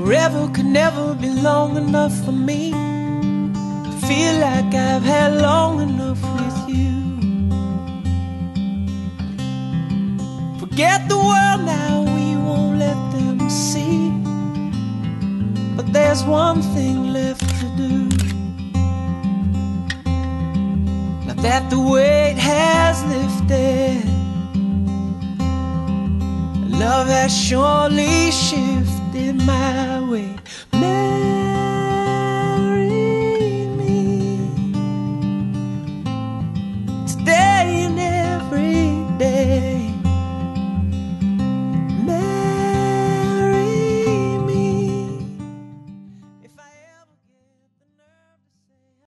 Forever could never be long enough for me to feel like I've had long enough with you. Forget the world now, we won't let them see. But there's one thing left to do. Now that the weight has lifted, love has surely shifted my way.